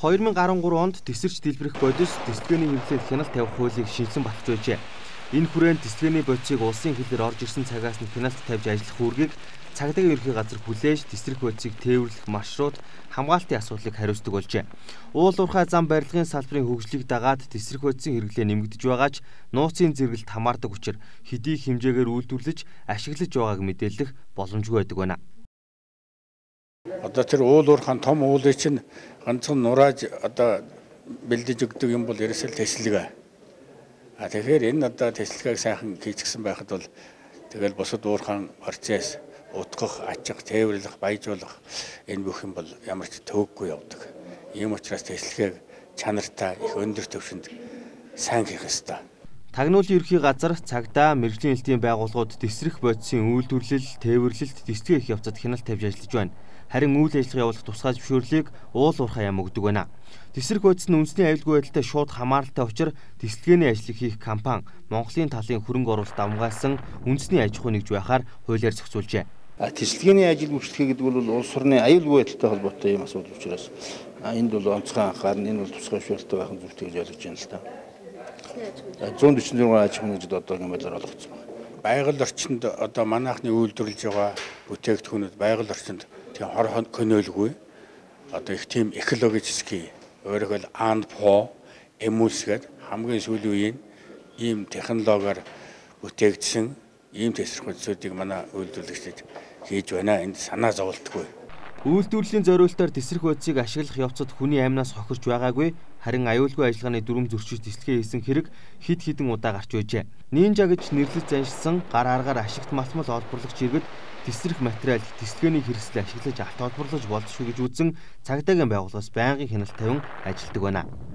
2013 онд тесэрч дэлбэрэх бодис дисциплиний хэрэглээд хяналт тавих хуулийг шинжилсэн батж байжээ. Энэ хүрээнд дисциплиний бодисыг улсын хилээр орж ирсэн цагаас нь хяналт тавьж ажиллах үүргийг цагдаагийн ерхий газар хүлээж тесрэх бодисыг тээвэрлэх маршрут хамгаалтын асуудлыг хариуцдаг болжээ. Уул уурхай зам барилгын салбарын хөгжлийг дагаад тесрэх бодисын хэрэглээ нэмэгдэж байгаач нууцын зэрэгэлд хамаардаг учраас хэдий хэмжээгээр үйлдвэрлэж ашиглаж байгааг мэдээлэх боломжгүй байдаг байна. Одоо тэр уул уурхайн том уулыг чинь ганцхан нурааж одоо бэлдэж өгдөг юм бол ерөөсөө теслэг. Тэгэхээр энэ одоо теслэгийг сайхан хийчихсэн байхад бол тэгэл бусад уурхайн процесс утгах, ачих, тээвэрлэх, баяжуулах энэ бүх юм бол ямар ч төвөггүй явдаг. Ийм учраас теслэгийг чанартай их өндөр түвшинд сайн хийх ёстой. Тагнуулын ерхий газар, цагдаа, мэргэжлийн элтийн байгууллагууд тесрэх бодисын үйлдвэрлэл, тээвэрлэлт, дисциплийн их явцад хяналт тавьж ажиллаж байна. Харин үйл ажиллагаа явуулах тусгай зөвшөөрлийг уул уурхай яам өгдөг байна. Тесрэх бодис нь үндэсний аюулгүй байдалтай шууд хамааралтай учраас дисциплиний ажлыг хийх компани Монголын талын хөрөнгө оруулалт амгаалсан үндэсний аж ахуй нэгж байхаар хуулиар зохицуулжээ. Тесрэлгээний ажил бүртгэх гэдэг бол улс орны аюулгүй байдалтай холбоотой юм асуудал учраас энд бол онцгой анхаарна, энэ бол тусгай зөвшөөрөлтэй байх нь зүйтэй гэж ойлгож байна л да. 146 аж ахуйн нэгжид одоогийн байдлаар олгогдсон байна. Байгаль орчинд одоо манайхны үйлдвэрлэж байгаа бүтээгдэхүүнүүд байгаль орчинд тийм хор хөнөөлгүй одоо их тийм экологический өөрөөр АНПО эмүүлс гээд хамгийн сүүлийн үеийн ийм технологиор бүтээгдсэн ийм тесрэх бодисуудыг манай үйлдвэрлэгчид хийж байна. Энд санаа зовлтгүй. Үйлдвэрлэлийн зориултаар тесрэх бодисыг ашиглах явцад хүний амнаас хохирч байгаагүй, харин аюулгүй ажиллагааны дүрм зөрчиж дисциплин хийсэн хэрэг хэд хэдэн удаа гарч байжээ. Нинжа гэж нэрлэж заншсан гар аргаар ашигт малтмал олборлагч иргэд тесрэх материал дисциплиний хэрэгслээ ашиглаж алт олборлож болзошгүй гэж үзэн цагдаагийн байгууллагаас байнгын хяналт тавин ажилладаг байна.